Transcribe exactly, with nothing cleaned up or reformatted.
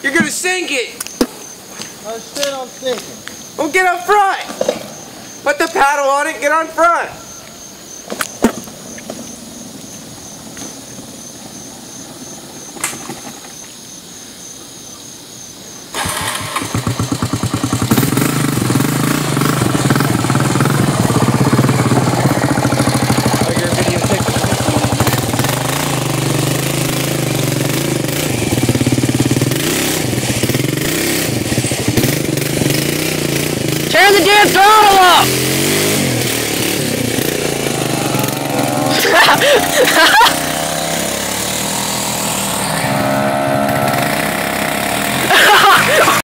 You're gonna sink it. I said I'm sinking. Well, get up front. Put the paddle on it. Get on front. Turn the damn throttle up!